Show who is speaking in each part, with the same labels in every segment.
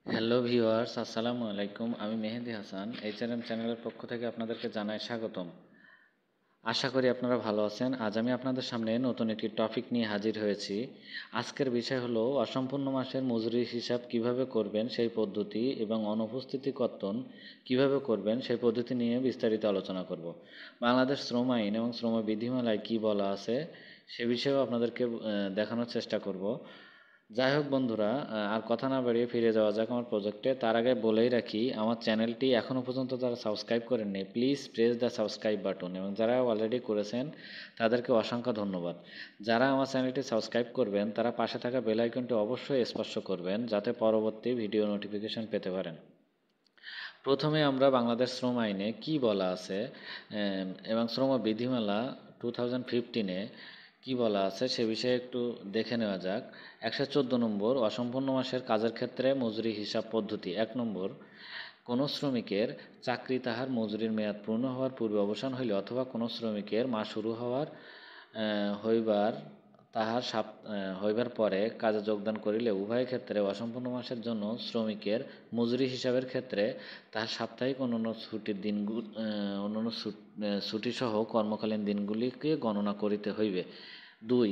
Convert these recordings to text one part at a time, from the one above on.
Speaker 1: Hello viewers, আসসালামু আলাইকুম। আমি মেহেদি হাসান। এইচআরএম চ্যানেলের পক্ষ থেকে আপনাদেরকে জানাই স্বাগতম। আশা করি আপনারা ভালো আছেন। আজ আমি আপনাদের সামনে নতুন একটি টপিক নিয়ে হাজির হয়েছি। আজকের বিষয় হলো অসম্পূর্ণ মাসের মজুরির হিসাব কিভাবে করবেন সেই পদ্ধতি এবং অনুপস্থিতি কর্তন কিভাবে করবেন সেই পদ্ধতি নিয়ে বিস্তারিত আলোচনা করব। বাংলাদেশ শ্রম আইন এবং শ্রম বিধিমালায় কী বলা আছে সে বিষয়েও আপনাদেরকে দেখানোর চেষ্টা করব। যাই হোক বন্ধুরা, আর কথা না বাড়িয়ে ফিরে যাওয়া যাক আমার প্রজেক্টে। তার আগে বলেই রাখি, আমার চ্যানেলটি এখনও পর্যন্ত যারা সাবস্ক্রাইব করেননি, please press the subscribe button, এবং যারা অলরেডি করেছেন তাদেরকে অসংখ্য ধন্যবাদ। যারা আমার চ্যানেলটি সাবস্ক্রাইব করবেন তারা পাশে থাকা বেল আইকনটি অবশ্যই স্পর্শ করবেন, যাতে পরবর্তী ভিডিও নোটিফিকেশন পেতে পারেন। প্রথমে আমরা বাংলাদেশ শ্রম আইনে কি বলা আছে এবং শ্রম বিধিমালা 2015-এ কি বলা আছে সে বিষয়ে একটু দেখে নেওয়া যাক। 114 নম্বর, অসম্পূর্ণ মাসের কাজের ক্ষেত্রে মজুরি হিসাব পদ্ধতি। 1 নম্বর, কোনো শ্রমিকের চাকরি তাহার মজুরির মেয়াদ পূর্ণ হওয়ার পূর্বে অবসান হইলে অথবা কোনো শ্রমিকের মাস শুরু হইবার হইবার পরে কাজে যোগদান করিলে উভয় ক্ষেত্রে অসম্পূর্ণ মাসের জন্য শ্রমিকের মজুরি হিসাবের ক্ষেত্রে তাহার সাপ্তাহিক অন্যান্য ছুটিসহ কর্মকালীন দিনগুলিকে গণনা করিতে হইবে। 2,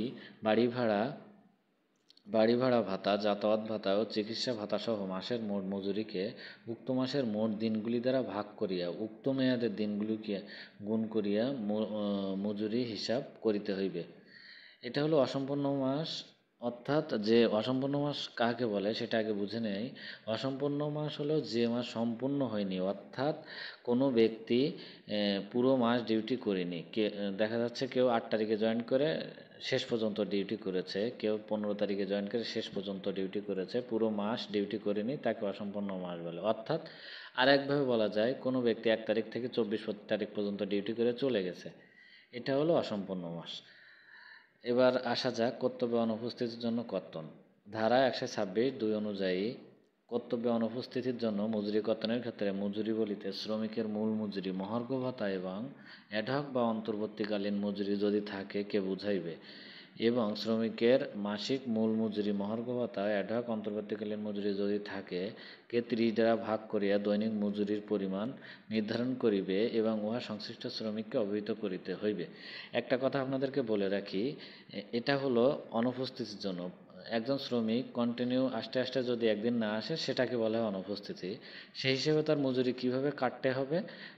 Speaker 1: বাড়ি ভাড়া ভাতা, যাতায়াত ভাতা ও চিকিৎসা ভাতাসহ মাসের মোট মজুরিকে উক্ত মাসের মোট দিনগুলি দ্বারা ভাগ করিয়া উক্ত মেয়াদের দিনগুলিকে গুণ করিয়া মজুরি হিসাব করিতে হইবে। এটা হলো অসম্পূর্ণ মাস। অর্থাৎ যে অসম্পূর্ণ মাস কাকে বলে সেটা আগে বুঝে নেই। অসম্পূর্ণ মাস হলো যে মাস সম্পূর্ণ হয়নি, অর্থাৎ কোনো ব্যক্তি পুরো মাস ডিউটি করেনি। দেখা যাচ্ছে কেউ 8 তারিখে জয়েন করে শেষ পর্যন্ত ডিউটি করেছে, কেউ 15 তারিখে জয়েন করে শেষ পর্যন্ত ডিউটি করেছে, পুরো মাস ডিউটি করেনি, তাকে অসম্পূর্ণ মাস বলে। অর্থাৎ আরেকভাবে বলা যায়, কোনো ব্যক্তি 1 তারিখ থেকে 24 তারিখ পর্যন্ত ডিউটি করে চলে গেছে, এটা হলো অসম্পূর্ণ মাস। এবার আসা যাক কর্তব্যে অনুপস্থিতির জন্য কর্তন। ধারা 126(2) অনুযায়ী কর্তব্যে অনুপস্থিতির জন্য মজুরি কর্তনের ক্ষেত্রে মজুরি বলিতে শ্রমিকের মূল মজুরি, মহার্ঘ ভাতা এবং অ্যাডহক বা অন্তর্বর্তীকালীন মজুরি যদি থাকে কে বুঝাইবে, এবং শ্রমিকের মাসিক মূল মজুরি, মহার্ঘ ভাতা, অ্যাডহক অন্তর্বর্তীকালীন মজুরি যদি থাকে কে 30 দ্বারা ভাগ করিয়া দৈনিক মজুরির পরিমাণ নির্ধারণ করিবে এবং উহা সংশ্লিষ্ট শ্রমিককে অবহিত করিতে হইবে। একটা কথা আপনাদেরকে বলে রাখি, এটা হলো অনুপস্থিতির জন্য। একজন শ্রমিক কন্টিনিউ আসতে যদি একদিন না আসে সেটাকে বলা হয় অনুপস্থিতি। সেই হিসেবে তার মজুরি কিভাবে কাটতে হবে,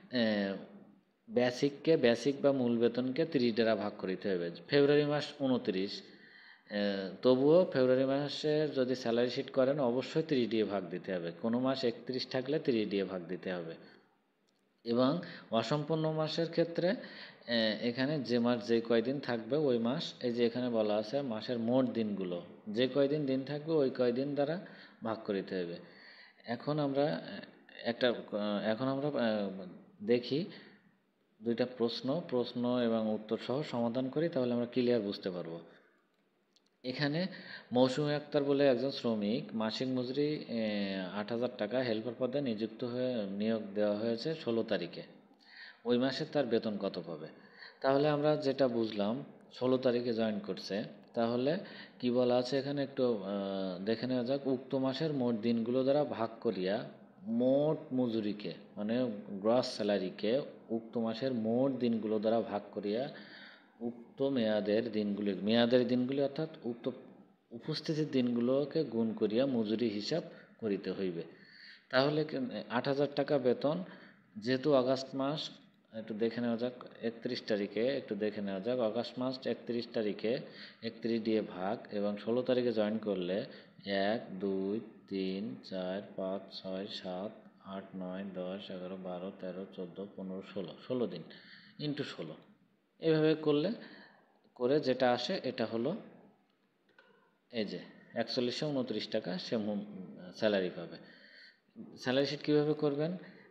Speaker 1: বেসিক বা মূল বেতনকে 30 দ্বারা ভাগ করিতে হবে। ফেব্রুয়ারি মাস 29, তবুও ফেব্রুয়ারি মাসে যদি স্যালারি শিট করেন অবশ্যই 30 দিয়ে ভাগ দিতে হবে। কোনো মাস 31 থাকলে 30 দিয়ে ভাগ দিতে হবে। এবং অসম্পূর্ণ মাসের ক্ষেত্রে এখানে যে মাস যে কয়দিন থাকবে ওই মাস, এই যে এখানে বলা আছে মাসের মোট দিনগুলো, যে কয়দিন দিন থাকবে ওই কয়দিন দ্বারা ভাগ করিতে হবে। এখন আমরা দেখি দুইটা প্রশ্ন এবং উত্তর সহ সমাধান করি, তাহলে আমরা ক্লিয়ার বুঝতে পারবো। এখানে মৌসুমী আক্তার বলে একজন শ্রমিক, মাসিক মজুরি 8,000 টাকা, হেল্পার পদে নিয়োগ দেওয়া হয়েছে 16 তারিখে। ওই মাসে তার বেতন কত পাবে? তাহলে আমরা যেটা বুঝলাম, 16 তারিখে জয়েন করছে, তাহলে কি বলা আছে এখানে একটু দেখে নেওয়া যাক। উক্ত মাসের মোট দিনগুলো দ্বারা ভাগ করিয়া মোট মজুরিকে, মানে গ্রস স্যালারিকে উক্ত মাসের মোট দিনগুলো দ্বারা ভাগ করিয়া উক্ত মেয়াদের দিনগুলি অর্থাৎ উক্ত উপস্থিতির দিনগুলোকে গুণ করিয়া মজুরি হিসাব করিতে হইবে। তাহলে 8,000 টাকা বেতন, যেহেতু আগস্ট মাস, একটু দেখে নেওয়া যাক 31 তারিখে, আগস্ট মাস 31 তারিখে 31 দিয়ে ভাগ, এবং 16 তারিখে জয়েন করলে 1, 2, 3, 4, 5, 6, 7, 8, 9, 10, 11, 12, 13, 14, 15, 16 দিন ইন্টু 16, এভাবে করে যেটা আসে এটা হলো এই যে 4129 টাকা সে স্যালারি পাবে। স্যালারি শিট কীভাবে করবেন?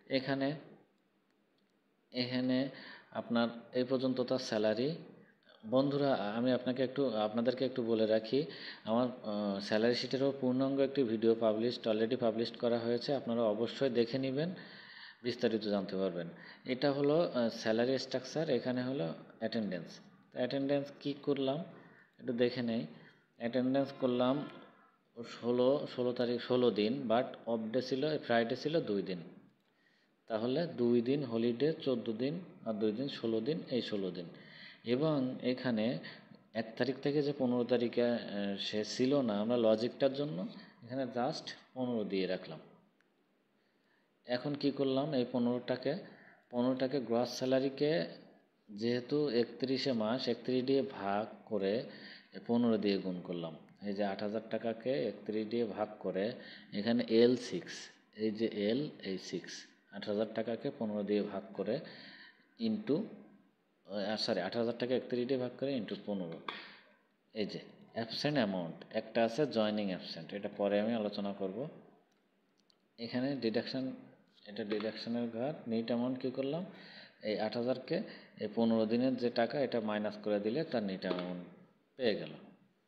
Speaker 1: এখানে আপনার এই পর্যন্ত তার স্যালারি। বন্ধুরা, আমি আপনাদেরকে একটু বলে রাখি, আমার স্যালারি শিটেরও পূর্ণাঙ্গ একটি ভিডিও অলরেডি পাবলিশ করা হয়েছে, আপনারা অবশ্যই দেখে নেবেন, বিস্তারিত জানতে পারবেন। এটা হলো স্যালারি স্ট্রাকচার। এখানে হলো অ্যাটেন্ডেন্স কী করলাম একটু দেখে নেই। অ্যাটেন্ডেন্স করলাম ও 16 তারিখ 16 দিন, বাট অফ ডে ছিল ফ্রাইডে ছিল 2 দিন। তাহলে 2 দিন হলিডে 14 দিন, আর 2 দিন 16 দিন, এই 16 দিন। এবং এখানে 1 তারিখ থেকে যে 15 তারিখে সে ছিল না, আমরা লজিকটার জন্য এখানে জাস্ট 15 দিয়ে রাখলাম। এখন কি করলাম, এই 15টাকে গ্রস স্যালারিকে যেহেতু 31 মাস 31 দিয়ে ভাগ করে 15 দিয়ে গুণ করলাম। এই যে 8,000 টাকাকে 31 দিয়ে ভাগ করে এখানে L6, এই যে এই 6, 8,000 টাকাকে 15 দিয়ে ভাগ করে ইন্টু 8,000 টাকা 31 দিয়ে ভাগ করে ইন্টু 15। এই যে অ্যাবসেন্ট অ্যামাউন্ট একটা আছে, জয়নিং অ্যাবসেন্ট, এটা পরে আমি আলোচনা করব। এখানে ডিডাকশান, এটা ডিডাকশানের ঘর। নিট অ্যামাউন্ট কী করলাম, এই 8,000কে এই 15 দিনের যে টাকা এটা মাইনাস করে দিলে তার নিট অ্যামাউন্ট পেয়ে গেল।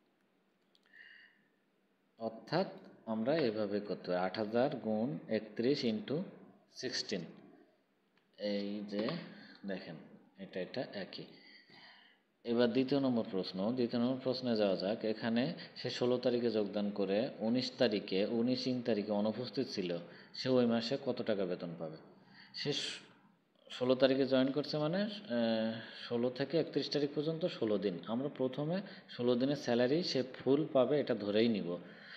Speaker 1: অর্থাৎ আমরা এভাবে করতে হবে, 8,000 গুণ 31 ইন্টু 16। এই যে দেখেন এটা একই। এবার দ্বিতীয় নম্বর প্রশ্নে যাওয়া যাক। এখানে সে 16 তারিখে যোগদান করে 19 তারিখে অনুপস্থিত ছিল, সে ওই মাসে কত টাকা বেতন পাবে? সে 16 তারিখে জয়েন করছে, মানে 16 থেকে 31 তারিখ পর্যন্ত 16 দিন। আমরা প্রথমে 16 দিনের স্যালারি সে ফুল পাবে এটা ধরেই নিব।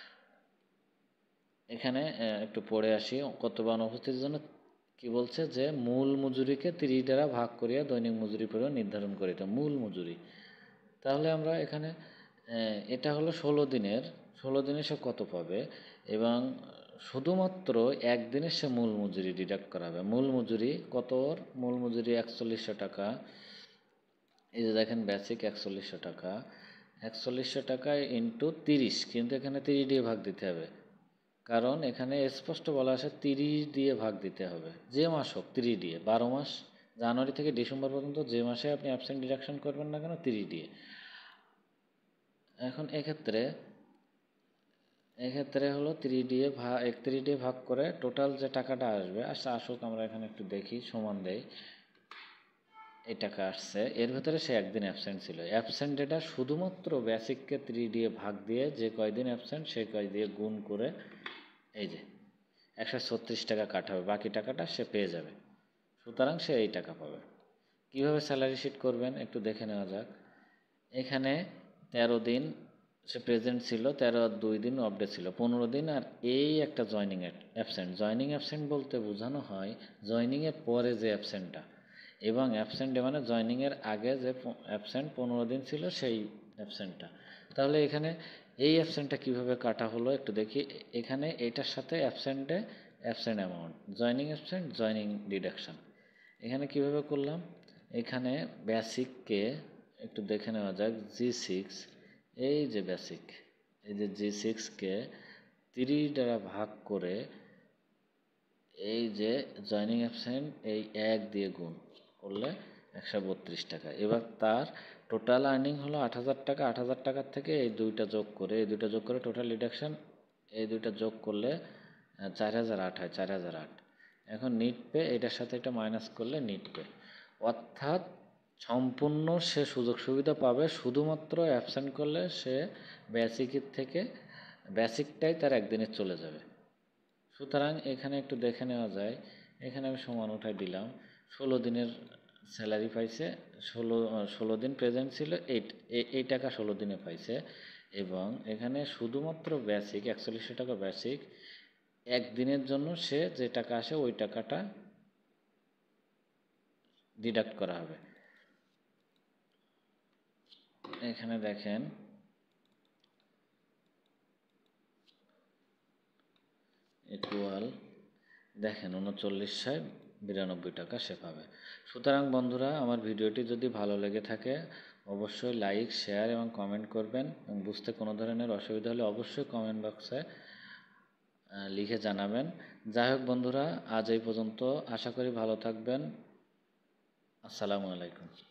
Speaker 1: এখানে একটু পড়ে আসি, কতবার অনুপস্থিতির জন্য কি বলছে, যে মূল মজুরিকে 30 দ্বারা ভাগ করিয়া দৈনিক মজুরি পরিমাণ নির্ধারণ করিতে। মূল মজুরি, তাহলে আমরা এখানে এটা হলো 16 দিনের সে কত পাবে, এবং শুধুমাত্র একদিনের সে মূল মজুরি ডিডাক্ট করা হবে। মূল মজুরি কত? ওর মূল মজুরি 4100 টাকা। এই যে দেখেন বেসিক 4100 টাকা, 4100 টাকায় ইন্টু 30, কিন্তু এখানে 30 দিয়ে ভাগ দিতে হবে, কারণ এখানে স্পষ্ট বলা আছে 30 দিয়ে ভাগ দিতে হবে। যে মাস হোক 30 দিয়ে, 12 মাস জানুয়ারি থেকে ডিসেম্বর পর্যন্ত যে মাসে আপনি অ্যাবসেন্ট ডিডাকশন করবেন না কেন 30 দিয়ে। এখন এক্ষেত্রে হলো 31 দিয়ে ভাগ করে টোটাল যে টাকাটা আসবে, আসুক আমরা এখানে একটু দেখি, সমান দেই। এই টাকা আসছে, এর ভেতরে সে একদিন অ্যাবসেন্ট ছিল। অ্যাবসেন্ট ডেটা শুধুমাত্র বেসিককে 30 দিয়ে ভাগ দিয়ে যে কয়দিন অ্যাবসেন্ট সেই কয় দিয়ে গুণ করে এই যে 136 টাকা কাটা হবে, বাকি টাকাটা সে পেয়ে যাবে। সুতরাং সে এই টাকা পাবে। কীভাবে স্যালারি শিট করবেন একটু দেখে নেওয়া যাক। এখানে 13 দিন সে প্রেজেন্ট ছিল, 13 আর 2 দিন অফ ডে ছিল, 15 দিন, আর এই একটা জয়নিং অ্যাবসেন্ট বলতে বোঝানো হয় জয়নিংয়ের পরে যে অ্যাবসেন্টটা, এবং অ্যাবসেন্ট মানে জয়নিংয়ের আগে যে অ্যাবসেন্ট 15 দিন ছিল সেই অ্যাবসেন্টটা। তাহলে এখানে এই অ্যাবসেন্টটা কীভাবে কাটা হলো একটু দেখি। এখানে এটার সাথে অ্যাবসেন্ট অ্যামাউন্ট, জয়নিং ডিডাকশান। এখানে কিভাবে করলাম, এখানে বেসিককে একটু দেখে নেওয়া যাক। G6, এই যে বেসিক, এই যে G6কে 30 দ্বারা ভাগ করে এই যে জয়নিং অ্যাবসেন্ট এই 1 দিয়ে গুণ করলে 132 টাকা। এবার তার টোটাল আর্নিং হলো 8,000 টাকা। 8,000 টাকার থেকে এই দুইটা যোগ করে টোটাল ডিডাকশান এই দুইটা যোগ করলে 4,008 হয়, 4,008। এখন নিট পে, এটার সাথে এটা মাইনাস করলে নিট পে। অর্থাৎ সম্পূর্ণ সে সুযোগ সুবিধা পাবে, শুধুমাত্র অ্যাবসেন্ট করলে সে বেসিকের থেকে বেসিকটাই তার একদিনের চলে যাবে। সুতরাং এখানে একটু দেখে নেওয়া যায়, এখানে আমি সমান উঠাই দিলাম। 16 দিনের স্যালারি পাইছে, 16 দিন প্রেজেন্ট ছিল, এই টাকা 16 দিনে পাইছে। এবং এখানে শুধুমাত্র বেসিক 4100 টাকা বেসিক, একদিনের জন্য সে যে টাকা আসে ওই টাকাটা ডিডাক্ট করা হবে। এখানে দেখেন ইকুয়াল, দেখেন 3992 টাকা সে পাবে। সুতরাং বন্ধুরা, আমার ভিডিওটি যদি ভালো লেগে থাকে অবশ্যই লাইক, শেয়ার এবং কমেন্ট করবেন, এবং বুঝতে কোনো ধরনের অসুবিধা হলে অবশ্যই কমেন্ট বক্সে লিখে জানাবেন। যাই হোক বন্ধুরা, আজ এই পর্যন্ত। আশা করি ভালো থাকবেন। আসসালামু আলাইকুম।